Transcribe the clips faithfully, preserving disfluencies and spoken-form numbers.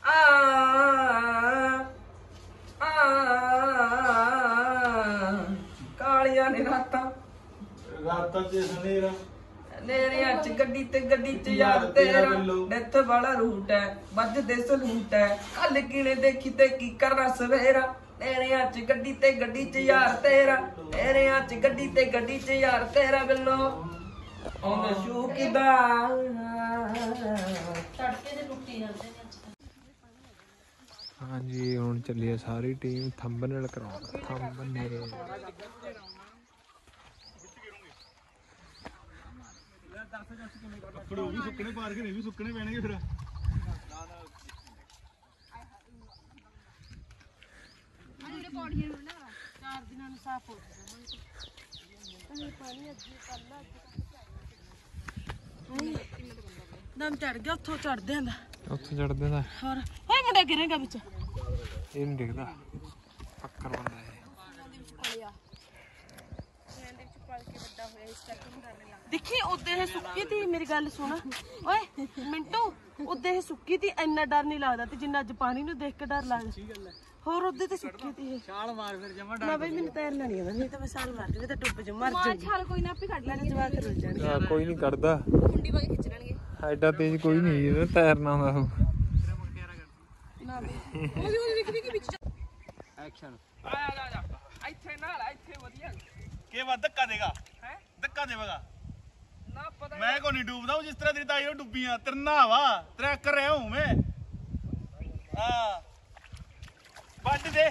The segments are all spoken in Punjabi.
ਆ ਆ ਕਾਲੀਆਂ ਨੇ ਰਾਤਾਂ ਰਾਤਾਂ ਤੇ ਹਨੇਰਾ ਨੇਰਿਆਂ ਚ ਗੱਡੀ ਤੇ ਗੱਡੀ ਚ ਯਾਰ ਤੇਰਾ ਡੈਥ ਵਾਲਾ ਰੂਟ ਹੈ ਵੱਜਦੇ ਸਲੂਟ ਹੈ ਕੱਲ ਕਿਨੇ ਦੇਖੀ ਤੇ ਕੀ ਕਰਨਾ ਸਵੇਰਾ ਨੇਰਿਆਂ ਚ ਗੱਡੀ ਤੇ ਗੱਡੀ ਚ ਯਾਰ ਤੇਰਾ ਨੇਰਿਆਂ ਚ ਗੱਡੀ ਤੇ ਗੱਡੀ ਚ ਯਾਰ ਤੇਰਾ ਬਿੱਲੋ ਉਹਨੇ ਸ਼ੂ ਕਿਦਾ ਤੜਕੇ ਦੇ ਲੁੱਟੀ ਜਾਂਦੇ ਨੇ ਅੱਜ हाँ जी हुण चली है सारी टीम थंबनेल कराउण थंबनेल ਕੱਪੜੇ ਉਹ ਵੀ ਸੁੱਕਣੇ ਪਾਰ ਕੇ ਨਹੀਂ ਵੀ ਸੁੱਕਣੇ ਪੈਣਗੇ ਫਿਰ ਜਿਹੜੇ ਪੌੜੀਆਂ ਨੂੰ ਨਾ ਚਾਰ ਦਿਨਾਂ ਨੂੰ ਸਾਫ਼ ਹੋ ਜਾਣਾ ਪਾਣੀ ਅੱਜ ਕੱਲ੍ਹ ਦਮ ਚੜ ਗਿਆ ਉੱਥੋਂ ਚੜਦੇ ਆਂਦਾ ਉੱਥੇ ਚੜਦੇ ਦਾ ਹੋਰ ਹੋਏ ਮੁੰਡਾ ਗਿਰੇਗਾ ਵਿੱਚ ਇਹ ਨਹੀਂ ਦਿਖਦਾ ਪੱਕਰ ਬੰਦਾ ਹੈ ਦੇਖੀ ਉੱਤੇ ਇਹ ਸੁੱਕੀ ਤੀ ਮੇਰੀ ਗੱਲ ਸੁਣ ਓਏ ਮਿੰਟੂ ਉੱਤੇ ਇਹ ਸੁੱਕੀ ਤੀ ਇੰਨਾ ਡਰ ਨਹੀਂ ਲੱਗਦਾ ਤੇ ਜਿੰਨਾ ਅੱਜ ਪਾਣੀ ਨੂੰ ਦੇਖ ਕੇ ਡਰ ਲੱਗਦਾ ਹੋਰ ਉਹਦੇ ਤੇ ਸੁੱਕੀ ਤੀ ਇਹ ਛਾਲ ਮਾਰ ਫਿਰ ਜਮਾ ਡਰ ਨਾ ਬਈ ਮੈਨੂੰ ਤੈਰਨਾ ਨਹੀਂ ਆਉਂਦਾ ਨਹੀਂ ਤਾਂ ਮੈਂ ਛਾਲ ਮਾਰ ਦੇ ਤੇ ਡੁੱਬ ਜਾ ਮਰ ਜਾ ਛਾਲ ਕੋਈ ਨਾ ਆਪੇ ਕੱਢ ਲੈਣੇ ਜਵਾਕ ਰੁੱਲ ਜਾਣਗੇ ਹਾਂ ਕੋਈ ਨਹੀਂ ਕੱਢਦਾ ਕੁੰਡੀ ਵਾਂਗ ਖਿੱਚ ਲੈਣਗੇ ਐਡਾ ਤੇਜ਼ ਕੋਈ ਨਹੀਂ ਇਹਦਾ ਤੈਰਨਾ ਹੁੰਦਾ ਉਹ ਨਾ ਬਈ ਉਹਦੀ ਉਹਦੀ ਵਿਕਦੀ ਕਿ ਵਿੱਚ ਐਕਸ਼ਨ ਆ ਜਾ ਜਾ ਇੱਥੇ ਨਾਲ ਇੱਥੇ ਵਧੀਆ ਕੇ ਵਾ ਧੱਕਾ ਦੇਗਾ ਹੈ ਧੱਕਾ ਦੇਵੇਗਾ ਨਾ ਪਤਾ ਮੈਂ ਕੋ ਨਹੀਂ ਡੂਬਦਾ ਉਹ ਜਿਸ ਤਰ੍ਹਾਂ ਤੇਰੀ ਤਾਈ ਉਹ ਡੁੱਬੀਆਂ ਤਰਨਾ ਵਾ ਤੇਰਾ ਕਰ ਰਿਹਾ ਹੂੰ ਮੈਂ ਹਾਂ ਵੱਢ ਦੇ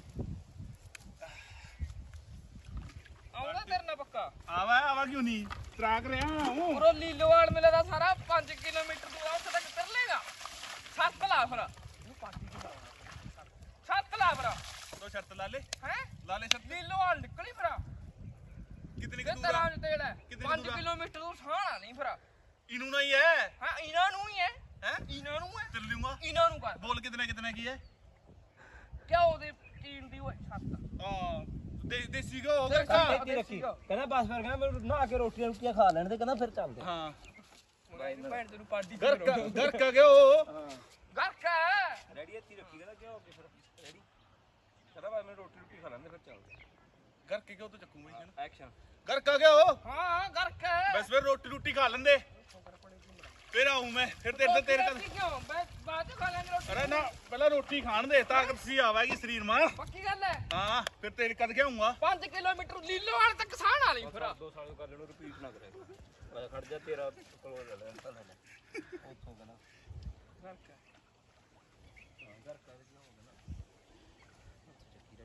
ਆਉਂਦਾ ਤੇਰੇ ਨਾਲ ਪੱਕਾ ਆਵਾ ਆਵਾ ਕਿਉਂ ਨਹੀਂ ਤਰਾਕ ਰਿਹਾ ਹੂੰ ਉਰੋਂ ਲੀਲੋਵਾਲ ਮੇਲੇ ਦਾ ਸਾਰਾ ਪੰਜ ਕਿਲੋਮੀਟਰ ਦੂਰ ਉੱਥੇ ਤੱਕ ਕਰ ਲੇਗਾ ਸੱਤ ਲਾ ਫਿਰ ਇਹਨੂੰ ਪਾਟੀ ਚ ਲਾਉਣਾ ਸੱਤ ਲਾ ਫਿਰ ਦੋ ਸ਼ਰਤ ਲਾ ਲੈ ਹੈ ਲਾ ਲੈ ਸ਼ਰਤ ਲੀਲੋਵਾਲ ਨਿਕਲੀ ਫਿਰ ਕਿਤਨੀ ਤੇ ਕੁ ਦੂਰ ਤੇਰਾ ਆ? ਤੇੜ ਹੈ ਕਿਤਨੀ ਪੰਜ ਦੂਰ ਆ? ਕਿਲੋਮੀਟਰ ਦੂਰ ਸਾਣਾ ਨਹੀਂ ਫਿਰ ਇਹਨੂੰ ਨਹੀਂ ਹੈ ਹਾਂ ਇਹਨਾਂ ਨੂੰ ਹੀ ਹੈ ਹੈ ਇਹਨਾਂ ਨੂੰ ਹੈ ਚੱਲ ਲੂੰਗਾ ਇਹਨਾਂ ਨੂੰ ਕਰ ਬੋਲ ਕਿਤਨਾ ਕਿਤਨਾ ਕੀ ਹੈ ਕਿਆ ਉਹਦੇ ਟੀਮ ਦੀ ਓਏ ਸੱਤ ਹਾਂ ਦੇ ਦੇਸੀ ਕੋ ਹੋ ਦੇਖਾ ਗਿਆ ਦੇਸੀ ਰੱਖੀ ਕਹਿੰਦਾ ਬਸ ਫਿਰ ਕਹਿੰਦਾ ਮੈਨੂੰ ਨਹਾ ਕੇ ਰੋਟੀਆਂ ਰੋਟੀਆਂ ਖਾ ਲੈਣ ਤੇ ਕਹਿੰਦਾ ਫਿਰ ਚੱਲਦੇ ਹਾਂ ਭੈਣ ਤੈਨੂੰ ਪਾਰਟੀ ਘਰ ਕਾ ਘਰ ਕਾ ਗਿਆ ਉਹ ਗਰਕਾ ਰੈਡੀ ਇੱਥੇ ਰੱਖੀ ਕਹਿੰਦਾ ਕਿਉਂ ਫਿਰ ਰੈਡੀ ਕਹਿੰਦਾ ਬਸ ਮੈਨੂੰ ਰੋਟੀ ਰੋਟੀ ਖਾ ਲੈਣ ਤੇ ਫਿਰ ਚੱਲਦੇ ਘਰ ਕੇ ਕਿਉਂ ਤੋਂ ਚੱਕੂਗਾ ਇਹ ਐਕਸ਼ਨ ਘਰ ਕਾ ਗਿਆ ਉਹ ਹਾਂ ਗਰਕਾ ਬਸ ਫਿਰ ਰੋਟੀ ਰੋਟੀ ਖਾ ਲੈਂਦੇ ਫਿਰ ਆਉਂ ਮੈਂ ਫਿਰ ਤੇਰੇ ਤੇਰੇ ਕਦ ਕਿਉਂ ਮੈਂ ਬਾਅਦ ਚ ਖਾ ਲਾਂਗੇ ਰੋਟੀ ਅਰੇ ਨਾ ਪਹਿਲਾਂ ਰੋਟੀ ਖਾਣ ਦੇ ਤਾਕਤ ਸੀ ਆਵੇਗੀ ਸਰੀਰ ਮਾ ਪੱਕੀ ਗੱਲ ਹੈ ਹਾਂ ਫਿਰ ਤੇਰੇ ਕਦ ਕੇ ਆਉਂਗਾ ਪੰਜ ਕਿਲੋਮੀਟਰ ਲੀਲੋਵਾਲ ਤੱਕ ਸਾਣ ਵਾਲੀ ਫਿਰ ਦੋ ਸਾਲ ਕਰ ਲੈਣੋ ਰਿਪੀਟ ਨਾ ਕਰੇ ਮੈਂ ਖੜ ਜਾ ਤੇਰਾ ਕੋਲ ਲੈ ਲੈ ਤਾਂ ਲੈ ਲੈ ਉੱਥੋਂ ਕਹਿੰਦਾ ਗਰਕਾ ਹਾਂ ਘਰ ਕਰ ਗਿਆ ਹੋਗਾ ਨਾ ਚੱਕੀ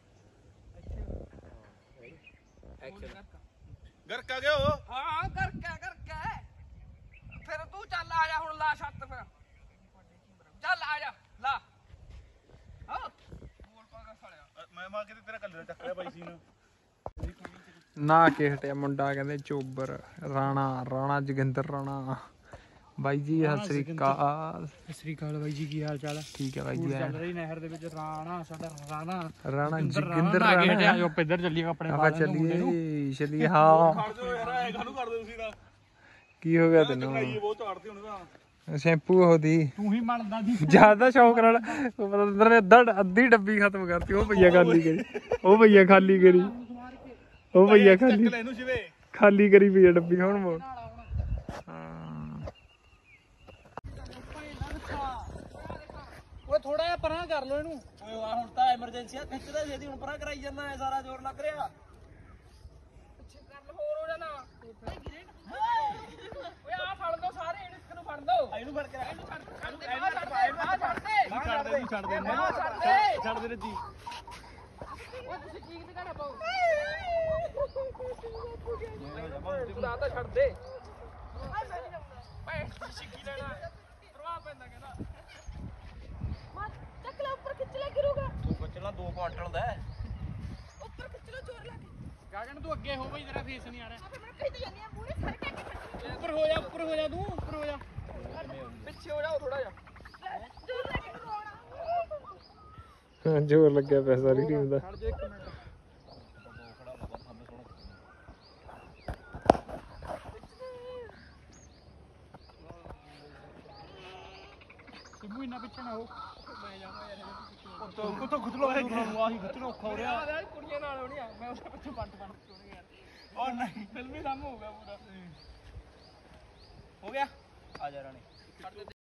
ਰੈਡੀ ਐਕਸ਼ਨ ਘਰ ਕਾ ਗਿਆ ਉਹ ਹਾਂ ਗਰਕਾ ਗਰਕਾ ਫਿਰ ਤੂੰ ਚੱਲ ਆ ਜਾ ਹੁਣ ਲਾ ਛੱਤ ਫਿਰ ਚੱਲ ਆ ਜਾ ਲਾ ਹਾਂ ਬੋਲ ਪਾਗਾ ਸਾਲਿਆ ਮੈਂ ਮਾ ਕਿਤੇ ਤੇਰਾ ਕੱਲਰ ਚੱਕਰਿਆ ਬਾਈ ਸੀ ਨੂੰ ਨਾ ਕੇ ਹਟਿਆ ਮੁੰਡਾ ਕਹਿੰਦੇ ਚੋਬਰ ਰਾਣਾ ਰਾਣਾ ਜੋਗਿੰਦਰ ਰਾਣਾ ਬਾਈ ਜੀ ਸਤਿ ਸ੍ਰੀ ਅਕਾਲ ਸਤਿ ਸ੍ਰੀ ਅਕਾਲ ਬਾਈ ਜੀ ਕੀ ਹਾਲ ਚਾਲ ਹੈ ਠੀਕ ਹੈ ਬਾਈ ਜੀ ਚੱਲ ਰਹੀ ਨਹਿਰ ਦੇ ਵਿੱਚ ਰਾਣਾ ਸਾਡਾ ਰਾਣਾ ਰਾਣਾ ਜੋਗਿੰਦਰ ਰਾਣਾ ਜੋ ਇੱਧਰ ਚੱਲੀਏ ਆਪਣੇ ਆਪਾਂ ਚੱਲੀਏ ਚੱਲੀਏ ਹਾਂ ਖੜ ਜਾਓ ਯਾਰ ਐ ਕਾਹਨੂੰ ਕਰਦੇ ਤੁਸੀਂ ਤਾਂ ਕੀ ਹੋ ਗਿਆ ਤੈਨੂੰ ਇਹ ਬਹੁਤ ਝਾੜਦੇ ਹੁਣ ਤਾਂ ਸ਼ੈਂਪੂ ਉਹਦੀ ਤੂੰ ਹੀ ਮੰਨਦਾ ਦੀ ਜਿਆਦਾ ਸ਼ੌਕ ਨਾਲ ਪਤੰਦਰ ਨੇ ਅੱਧਾ ਅੱਧੀ ਡੱਬੀ ਖਤਮ ਕਰਤੀ ਉਹ ਭਈਆ ਖਾਲੀ ਕਰੀ ਉਹ ਭਈਆ ਖਾਲੀ ਕਰੀ ਉਹ ਭਈਆ ਖਾਲੀ ਚੱਕ ਲੈ ਇਹਨੂੰ ਸ਼ਿਵੇ ਖਾਲੀ ਕਰੀ ਪਈ ਆ ਡੱਬੀ ਹੁਣ ਮੋੜ ਹਾਂ ਓਏ ਥੋੜਾ ਜਿਹਾ ਪਰਾਂ ਕਰ ਲੋ ਇਹਨੂੰ ਓਏ ਆ ਹੁਣ ਤਾਂ ਐਮਰਜੈਂਸੀ ਆ ਖਿੱਚਦਾ ਛੇਤੀ ਹੁਣ ਪਰਾਂ ਕਰਾਈ ਜਾਂਦਾ ਐ ਸਾਰਾ ਜ਼ੋਰ ਲੱਗ ਰਿਹਾ ਪਿੱਛੇ ਕਰ ਲਓ ਹੋਰ ਹੋ ਜਾਣਾ ਓਏ ਆ ਫੜ ਦੋ ਸਾਰੇ ਇਹਨੂੰ ਇੱਕ ਨੂੰ ਫੜ ਦੋ ਇਹਨੂੰ ਫੜ ਕੇ ਰੱਖ ਇਹਨੂੰ ਛੱਡ ਛੱਡ ਦੇ ਆ ਛੱਡ ਦੇ ਆ ਛੱਡ ਦੇ ਛੱਡ ਦੇ ਛੱਡ ਦੇ ਆ ਛੱਡ ਦੇ ਛੱਡ ਦੇ ਰੱਜੀ ਓਏ ਤੁਸੀਂ ਚੀਕ ਤੇ ਘੜਾ ਪਾਓ ਤੂੰ ਆ ਤਾਂ ਛੱਡ ਦੇ ਭੈਣ ਦੀ ਸਿੱਕੀ ਲੈਣਾ ਪ੍ਰਵਾਹ ਪੈਂਦਾ ਕਹਿੰਦਾ ਚੱਕ ਲੈ ਉੱਪਰ ਖਿੱਚ ਲੈ ਗਿਰੂਗਾ ਤੂੰ ਬਚਣਾ ਦੋ ਕੁਆਂਟਲ ਦਾ ਉੱਪਰ ਖਿੱਚ ਲੋ ਜ਼ੋਰ ਲਾ ਕੇ ਗਾਗਨ ਤੂੰ ਅੱਗੇ ਹੋ ਬਈ ਤੇਰਾ ਫੇਸ ਨਹੀਂ ਆ ਰਿਹਾ ਆਪੇ ਮੈਂ ਕਹੀ ਤਾਂ ਜਾਂਦੀ ਆ ਮੂਹਰੇ ਸਾਰੇ ਟੱਕ ਖਿੱਚ ਉੱਪਰ ਹੋ ਜਾ ਉੱਪਰ ਹੋ ਜਾ ਤੂੰ ਉੱਪਰ ਹੋ ਜਾ ਪਿੱਛੇ ਹੋ ਜਾਓ ਥੋੜਾ ਜਿਹਾ ਜ਼ੋਰ ਲਾ ਕੇ ਰੋਣਾ ਜੋਰ ਲੱਗਿਆ ਪਿਆ ਸਾਰੀ ਟੀਮ ਦਾ ਖੜ ਜਾ ਇੱਕ ਮਿੰਟ ਸਿੰਮੂ ਇੰਨਾ ਪਿੱਛੇ ਨਾ ਹੋ ਮੈਂ ਜਾਵਾਂ ਯਾਰ ਉਹ ਤੋਂ ਕੁੱਤੋਂ ਖੁਦ ਲੋ ਆਹੀ ਖੁਦ ਔਖਾ ਹੋ ਰਿਹਾ ਕੁੜੀਆਂ ਨਾਲ ਹੋਣੀ ਆ ਮੈਂ ਉਹਦੇ ਪਿੱਛੇ ਬੰਟ ਬੰਟ ਚੋਣੇ ਯਾਰ ਉਹ ਨਹੀਂ ਫਿਲਮੀ ਕੰਮ ਹੋਊਗਾ ਪੂਰਾ ਹੋ ਗਿਆ ਆ ਜਾ ਰਾਣੀ